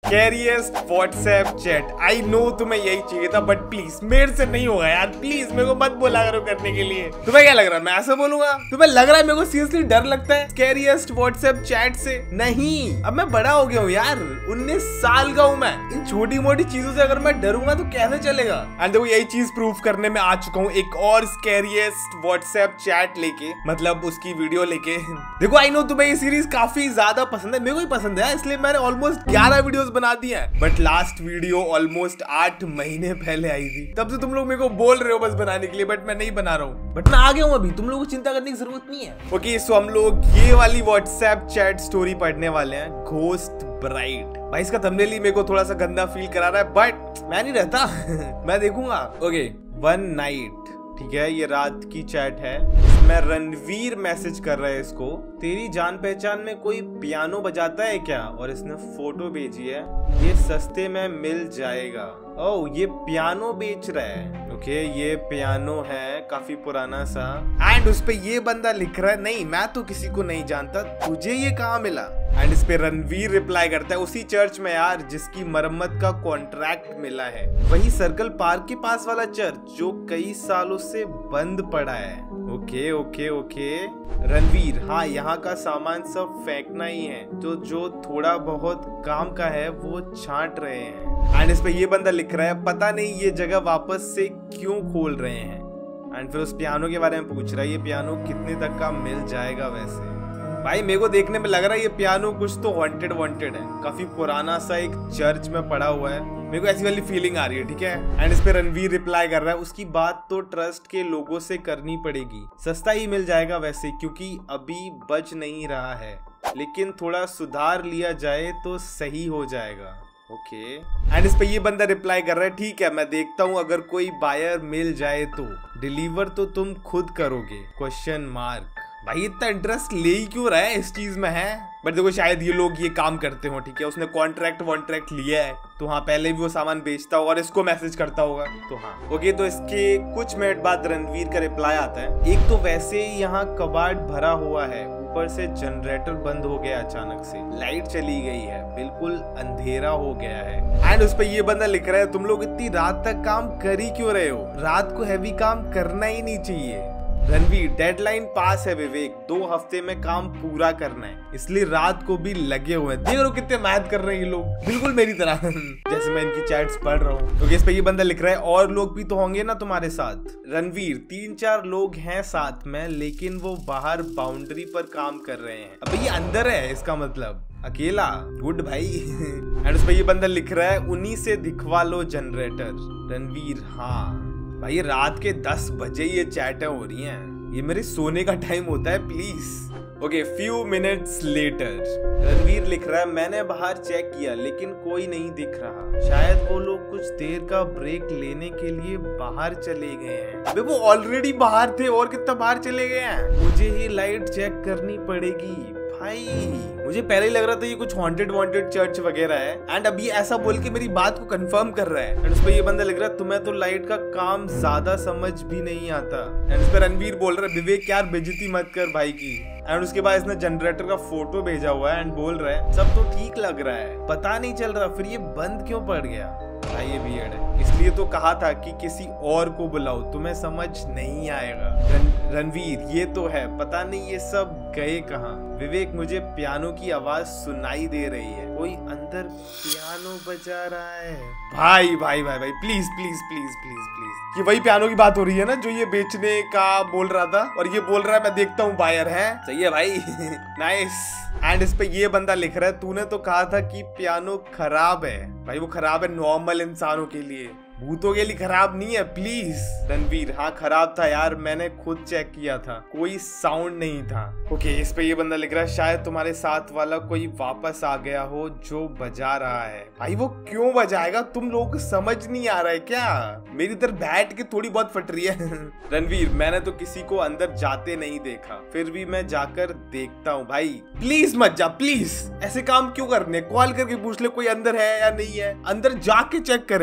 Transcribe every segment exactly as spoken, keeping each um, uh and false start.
स्कैरिएस्ट WhatsApp chat. I know तुम्हें यही चाहिए था, बट प्लीज मेरे से नहीं होगा यार, प्लीज मेरे को मत बोला करो करने के लिए। तुम्हें क्या लग रहा है मैं ऐसा बोलूंगा? तुम्हें लग रहा है मेरे को सीरियसली डर लगता है स्कैरिएस्ट व्हाट्सएप चैट से? नहीं, अब मैं बड़ा हो गया हूँ यार, उन्नीस साल का हूँ मैं। इन छोटी मोटी चीजों से अगर मैं डरूंगा तो कैसे चलेगा? एंड देखो यही चीज प्रूफ करने में आ चुका हूँ एक और स्कैरिएस्ट व्हाट्सएप चैट लेके, मतलब उसकी वीडियो लेके। देखो आई नो तुम्हें ये सीरीज काफी ज्यादा पसंद है, मेरे को भी पसंद है, इसलिए मैंने ऑलमोस्ट ग्यारह वीडियोस बना दी हैं। बट लास्ट वीडियो ऑलमोस्ट आठ महीने पहले आई थी, तब से तुम लोग मेरे को बोल रहे हो बस बनाने के लिए, बट मैं नहीं बना रहा हूँ। बट मैं आ गया हूँ अभी, तुम लोगों को चिंता करने की जरूरत नहीं है। ओके सो हम लोग ये वाली व्हाट्सएप चैट स्टोरी पढ़ने वाले हैं, घोस्ट ब्राइड। भाई इसका थंबनेल ही मेरे को थोड़ा सा गंदा फील करा रहा है, बट मैं नहीं रहता मैं देखूंगा। ओके वन नाइट, ठीक है, ये रात की चैट है। इसमें रणवीर मैसेज कर रहा है इसको, तेरी जान पहचान में कोई पियानो बजाता है क्या? और इसने फोटो भेजी है, ये सस्ते में मिल जाएगा। ओह ये पियानो बेच रहा है। ओके ये पियानो है काफी पुराना सा, एंड उस पे ये बंदा लिख रहा है, नहीं मैं तो किसी को नहीं जानता, तुझे ये कहाँ मिला? एंड इस पे रणवीर रिप्लाई करता है, उसी चर्च में यार जिसकी मरम्मत का कॉन्ट्रैक्ट मिला है, वही सर्कल पार्क के पास वाला चर्च जो कई सालों से बंद पड़ा है। ओके ओके ओके रणवीर, हाँ यहाँ का सामान सब फेंकना ही है, तो जो थोड़ा बहुत काम का है वो छांट रहे हैं। एंड इस पे ये बंदा लिख रहा है, पता नहीं ये जगह वापस से क्यों खोल रहे हैं। एंड फिर उस पियानो के बारे में पूछ रहा है, ये पियानो कितने तक का मिल जाएगा? वैसे भाई मेरे को देखने में लग रहा है ये पियानो कुछ तो वांटेड वांटेड है, काफी पुराना सा एक चर्च में पड़ा हुआ है, मेरे को ऐसी वाली फीलिंग आ रही है, ठीक है। एंड इस पे रणवीर रिप्लाई कर रहा है, उसकी बात तो ट्रस्ट के लोगों से करनी पड़ेगी, सस्ता ही मिल जाएगा वैसे, क्योंकि अभी बच नहीं रहा है, लेकिन थोड़ा सुधार लिया जाए तो सही हो जाएगा। ओके एंड इस पे ये बंदा रिप्लाई कर रहा है, ठीक है मैं देखता हूँ, अगर कोई बायर मिल जाए तो डिलीवर तो तुम खुद करोगे? Question mark. भाई इतना इंटरेस्ट ले ही क्यों रहा है इस चीज में है? बट देखो शायद ये लोग ये काम करते हो, ठीक है, उसने कॉन्ट्रैक्ट वॉन्ट्रैक्ट लिया है तो हाँ पहले भी वो सामान बेचता होगा और इसको मैसेज करता होगा, तो हाँ। ओके तो इसके कुछ मिनट बाद रणवीर का रिप्लाई आता है, एक तो वैसे ही यहाँ कबाड़ भरा हुआ है, ऊपर से जनरेटर बंद हो गया अचानक से, लाइट चली गई है, बिल्कुल अंधेरा हो गया है। एंड उस पर ये बंदा लिख रहा है, तुम लोग इतनी रात तक काम कर ही क्यों रहे हो? रात को हैवी काम करना ही नहीं चाहिए। रणवीर, डेडलाइन पास है विवेक, दो हफ्ते में काम पूरा करना है, इसलिए रात को भी लगे हुए हैं। देख रहे हो कितने मेहनत कर रहे हैं ये लोग, बिल्कुल मेरी तरह जैसे मैं इनकी चैट्स पढ़ रहा हूँ। तो इस पे ये बंदा लिख रहा है, और लोग भी तो होंगे ना तुम्हारे साथ? रणवीर, तीन चार लोग हैं साथ में, लेकिन वो बाहर बाउंड्री पर काम कर रहे हैं। अब ये अंदर है, इसका मतलब अकेला। गुड भाई एंड उस पे ये बंदा लिख रहा है, उन्हीं से दिखवा लो जनरेटर। रणवीर, हाँ भाई रात के दस बजे ये चैटें हो रही हैं, ये मेरे सोने का टाइम होता है, please. Okay few minutes later Ranveer लिख रहा है, मैंने बाहर चेक किया लेकिन कोई नहीं दिख रहा, शायद वो लोग कुछ देर का ब्रेक लेने के लिए बाहर चले गए हैं। अबे वो ऑलरेडी बाहर थे, और कितना बाहर चले गए हैं? मुझे ही लाइट चेक करनी पड़ेगी। भाई मुझे पहले ही लग रहा था ये कुछ हॉन्टेड वांटेड चर्च वगैरह है, एंड अब ये ऐसा बोल के मेरी बात को कंफर्म कर रहा है। एंड उस पे ये बंदा लिख रहा है, तुम्हें तो लाइट का काम ज्यादा समझ भी नहीं आता। एंड उस पे रणवीर बोल रहा है, विवेक यार बेइज्जती मत कर भाई की। एंड उसके बाद इसने जनरेटर का फोटो भेजा हुआ है एंड बोल रहा है, सब तो ठीक लग रहा है, पता नहीं चल रहा फिर ये बंद क्यों पड़ गया। भाई ये वियर्ड है, इसलिए तो कहा था कि किसी और को बुलाओ, तुम्हें समझ नहीं आएगा। रन, रणवीर, ये तो है, पता नहीं ये सब गए कहाँ। विवेक, मुझे पियानो की आवाज सुनाई दे रही है, कोई अंदर पियानो बजा रहा है। भाई भाई भाई भाई please please please please please, ये वही पियानो की बात हो रही है ना जो ये बेचने का बोल रहा था, और ये बोल रहा है मैं देखता हूँ बायर है। सही है भाई नाइस। एंड इस पे ये बंदा लिख रहा है, तूने तो कहा था कि पियानो खराब है। भाई वो खराब है नॉर्मल इंसानों के लिए, भूतों के लिए खराब नहीं है प्लीज। रणवीर, हाँ खराब था यार, मैंने खुद चेक किया था, कोई साउंड नहीं था। ओके इस पे ये बंदा लिख रहा है, शायद तुम्हारे साथ वाला कोई वापस आ गया हो जो बजा रहा है। भाई वो क्यों बजाएगा, तुम लोगों को समझ नहीं आ रहा है क्या? मेरी इधर बैठ के थोड़ी बहुत फट रही है रणवीर, मैंने तो किसी को अंदर जाते नहीं देखा, फिर भी मैं जाकर देखता हूँ। भाई प्लीज मत जा, प्लीज ऐसे काम क्यों करने, कॉल करके पूछ ले कोई अंदर है या नहीं है, अंदर जाके चेक करेगा।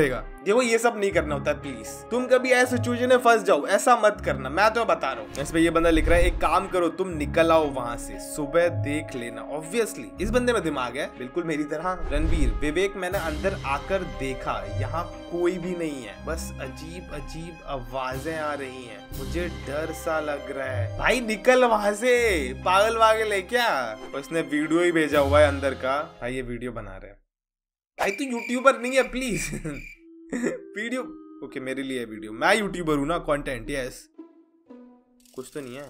देखो ये सब नहीं करना होता प्लीज। तुम कभी ऐसे सिचुएशन में फंस जाओ, ऐसा मत करना, मैं तो बता रहा हूँ। इस पे ये बंदा लिख रहा है एक काम करो तुम निकल आओ वहां से, सुबह देख लेना। ऑब्वियसली इस बंदे में दिमाग है, बिल्कुल मेरी तरह। रणवीर, विवेक मैंने अंदर आकर देखा, यहाँ कोई भी नहीं है, बस अजीब अजीब आवाजें आ रही हैं, मुझे डर सा लग रहा है। भाई निकल वहां से, पागल वागल है क्या? उसने वीडियो ही भेजा हुआ है अंदर का। भाई ये वीडियो बना रहे हैं। भाई तू यूट्यूबर नहीं है प्लीज। वीडियो ओके मेरे लिए वीडियो, मैं यूट्यूबर हूं ना, कंटेंट यस। कुछ तो नहीं है।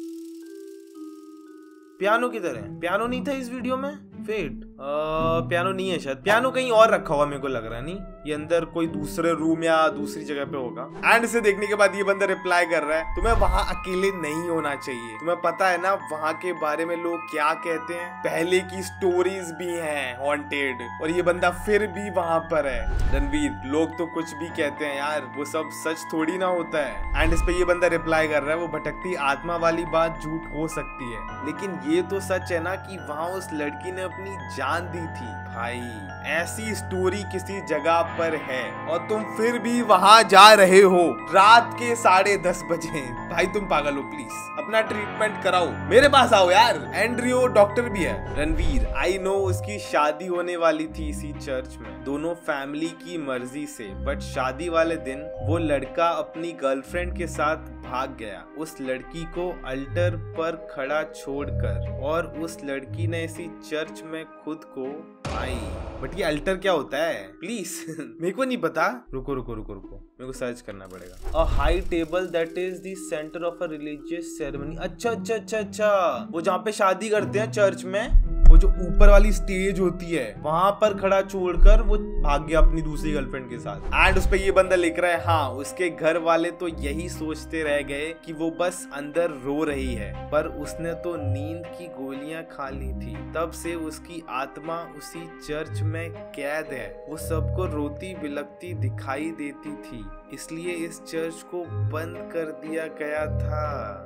पियानो किधर है? पियानो नहीं था इस वीडियो में। फेट पियानो नहीं है शायद, पियानो कहीं और रखा हुआ मेरे को लग रहा है। नहीं, ये अंदर कोई दूसरे रूम या दूसरी जगह पे होगा। एंड इसे देखने के बाद ये बंदा रिप्लाई कर रहा है तुम्हें वहां अकेले नहीं होना चाहिए, तुम्हें पता है ना वहां के बारे में लोग क्या कहते हैं, पहले की स्टोरीज भी हैं हॉन्टेड, और ये बंदा फिर भी वहां पर है। रणवीर, लोग तो कुछ भी कहते हैं यार, वो सब सच थोड़ी ना होता है। एंड इस पे ये बंदा रिप्लाई कर रहा है वो भटकती आत्मा वाली बात झूठ हो सकती है, लेकिन ये तो सच है ना कि वहां उस लड़की ने अपनी जान दी थी। भाई ऐसी स्टोरी किसी जगह पर है और तुम फिर भी वहां जा रहे हो रात के साढ़े दस बजे। भाई तुम पागल हो, प्लीज अपना ट्रीटमेंट कराओ, मेरे पास आओ यार। एंड्रियो डॉक्टर भी है। रणवीर, आई नो उसकी शादी होने वाली थी इसी चर्च में, दोनों फैमिली की मर्जी से, बट शादी वाले दिन वो लड़का अपनी गर्लफ्रेंड के साथ भाग गया, उस लड़की को अल्टर पर खड़ा छोड़कर, और उस लड़की ने इसी चर्च में खुद को आई। बट ये अल्टर क्या होता है प्लीज? मेरे को नहीं पता। रुको रुको रुको रुको मेरे को सर्च करना पड़ेगा। A high table that is the centre of a religious ceremony. अच्छा अच्छा अच्छा अच्छा, वो जहाँ पे शादी करते हैं चर्च में, वो जो ऊपर वाली स्टेज होती है वहां पर खड़ा छोड़कर वो भाग गया अपनी दूसरी गर्लफ्रेंड के साथ। एंड उस पे ये बंदा लिख रहा है हाँ उसके घर वाले तो यही सोचते रह गए कि वो बस अंदर रो रही है, पर उसने तो नींद की गोलियां खा ली थी, तब से उसकी आत्मा उसी चर्च में कैद है, वो सबको रोती बिलखती दिखाई देती थी, इसलिए इस चर्च को बंद कर दिया गया था।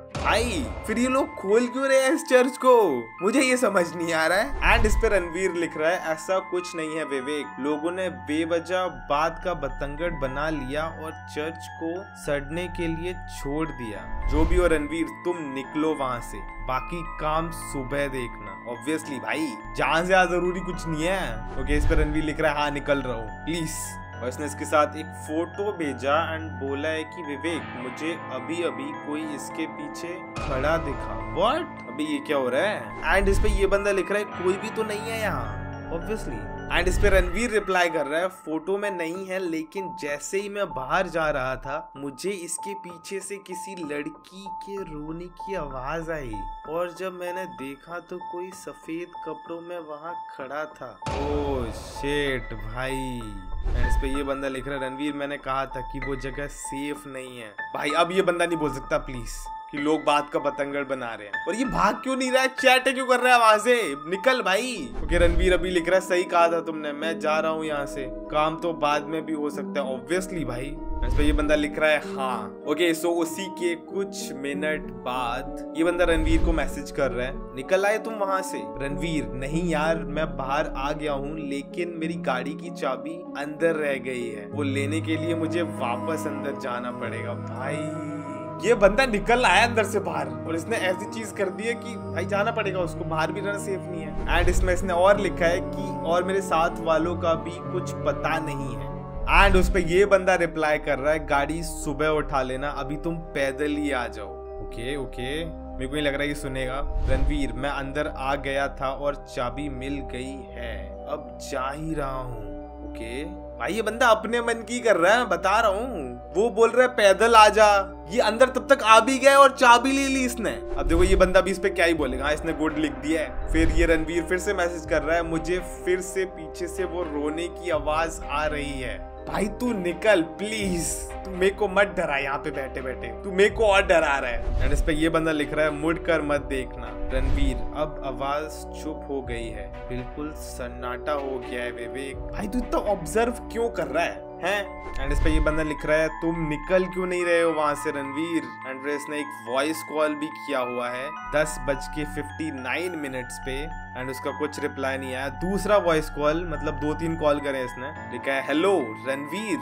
भाई फिर ये लोग खोल क्यों रहे हैं इस चर्च को, मुझे ये समझ नहीं आ रहा है। एंड इस पे रणवीर लिख रहा है ऐसा कुछ नहीं है विवेक, लोगों ने बेवजह बात का बतंगड़ बना लिया और चर्च को सड़ने के लिए छोड़ दिया। जो भी हो रणवीर, तुम निकलो वहां से, बाकी काम सुबह देखना। ऑब्वियसली भाई जान से ज्यादा जरूरी कुछ नहीं है। ओके इस पे रणवीर लिख रहा है हाँ निकल रहा हूँ प्लीज। और इसने इसके साथ एक फोटो भेजा एंड बोला है कि विवेक मुझे अभी अभी कोई इसके पीछे खड़ा दिखा। व्हाट? अभी ये क्या हो रहा है? एंड इस पे ये बंदा लिख रहा है कोई भी तो नहीं है यहाँ, ऑब्वियसली। एंड इस पे रणवीर रिप्लाई कर रहा है फोटो में नहीं है, लेकिन जैसे ही मैं बाहर जा रहा था मुझे इसके पीछे से किसी लड़की के रोने की आवाज आई, और जब मैंने देखा तो कोई सफेद कपड़ों में वहां खड़ा था। ओह शिट भाई। एंड इस पे ये बंदा लिख रहा है रणवीर मैंने कहा था कि वो जगह सेफ नहीं है। भाई अब ये बंदा नहीं बोल सकता प्लीज कि लोग बात का पतंगड़ बना रहे हैं। और ये भाग क्यों नहीं रहा है, चैट क्यों कर रहा है वहां से? निकल भाई। ओके रणवीर अभी लिख रहा है सही कहा था तुमने, मैं जा रहा हूँ यहाँ से, काम तो बाद में भी हो सकता है। ऑब्वियसली भाई। इस पे ये बंदा लिख रहा है हाँ। ओके सो उसी के कुछ मिनट बाद ये बंदा रणवीर को मैसेज कर रहा है निकल आए तुम वहां से। रणवीर नहीं यार मैं बाहर आ गया हूँ, लेकिन मेरी गाड़ी की चाबी अंदर रह गई है, वो लेने के लिए मुझे वापस अंदर जाना पड़ेगा। भाई ये बंदा निकल आया अंदर से बाहर और इसने ऐसी चीज कर दी है कि भाई जाना पड़ेगा उसको, बाहर भी रहना सेफ नहीं है। एंड इसमें इसने और लिखा है कि और मेरे साथ वालों का भी कुछ पता नहीं है। एंड उस पे ये बंदा रिप्लाई कर रहा है गाड़ी सुबह उठा लेना, अभी तुम पैदल ही आ जाओ। ओके ओके मेरे को नहीं लग रहा है कि सुनेगा। रणवीर मैं अंदर आ गया था और चाबी मिल गई है, अब जा ही रहा हूँ। ओके भाई ये बंदा अपने मन की कर रहा है, बता रहा हूँ। वो बोल रहा है पैदल आ जा, ये अंदर तब तक आ भी गया और चाबी ले ली इसने। अब देखो ये बंदा भी इस पे क्या ही बोलेगा। हाँ इसने गुड लिख दिया है। फिर ये रणवीर फिर से मैसेज कर रहा है मुझे फिर से पीछे से वो रोने की आवाज आ रही है। भाई तू निकल प्लीज, तू मेरे को मत डरा यहाँ पे बैठे बैठे, तू मेरे को और डरा रहा है। एंड इस पे ये बंदा लिख रहा है मुड़ कर मत देखना। रणवीर अब आवाज चुप हो गई है, बिल्कुल सन्नाटा हो गया है विवेक। भाई तू इतना ऑब्जर्व क्यों कर रहा है हैं? एंड इस पे ये बंदा लिख रहा है तुम निकल क्यों नहीं रहे हो वहां से रणवीर। एंड इसने एक वॉइस कॉल भी किया हुआ है दस बज के फिफ्टी नाइन मिनट्स पे, एंड उसका कुछ रिप्लाई नहीं आया। दूसरा वॉइस कॉल मतलब दो तीन कॉल करे इसने, लिखा है हेलो रणवीर, एंड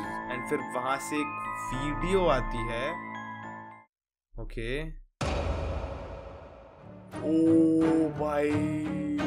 एंड फिर वहां से एक वीडियो आती है। ओके ओ भाई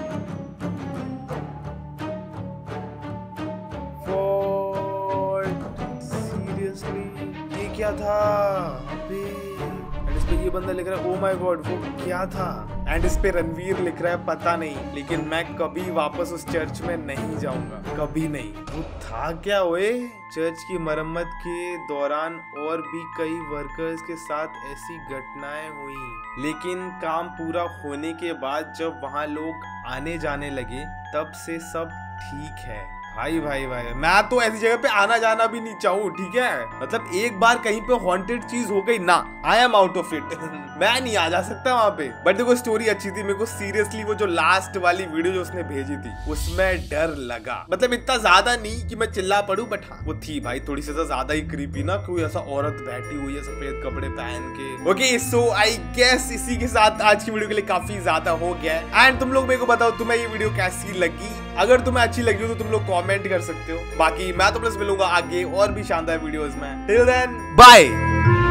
सीरियसली ये क्या था? अबे इस पे ये बंदा लिख रहा है ओ माय गॉड वो क्या था? एंड इस पे रणवीर लिख रहा है पता नहीं, लेकिन मैं कभी वापस उस चर्च में नहीं जाऊंगा, कभी नहीं। वो था क्या ओए? चर्च की मरम्मत के दौरान और भी कई वर्कर्स के साथ ऐसी घटनाएं हुई, लेकिन काम पूरा होने के बाद जब वहाँ लोग आने जाने लगे तब से सब ठीक है। भाई भाई भाई मैं तो ऐसी जगह पे आना जाना भी नहीं चाहूँ, ठीक है? मतलब एक बार कहीं पे हॉन्टेड चीज हो गई ना, I am out of it. मैं नहीं आ जा सकता वहां पे। बट देखो स्टोरी अच्छी थी, मेरे को सीरियसली वो जो लास्ट वाली वीडियो जो उसने भेजी थी उसमें डर लगा। मतलब इतना ज्यादा नहीं कि मैं चिल्ला पड़ूं, बट हाँ वो थी भाई थोड़ी सी ज्यादा ही क्रीपी ना, कोई ऐसा औरत बैठी हुई है सफेद कपड़े पहन के। ओके सो आई गेस इसी के साथ आज की वीडियो के लिए काफी ज्यादा हो गया। एंड तुम लोग मेरे को बताओ तुम्हें ये वीडियो कैसी लगी। अगर तुम्हें अच्छी लगी हो तो तुम लोग कमेंट कर सकते हो। बाकी मैं तो प्लस मिलूंगा आगे और भी शानदार वीडियोस में। Till then bye.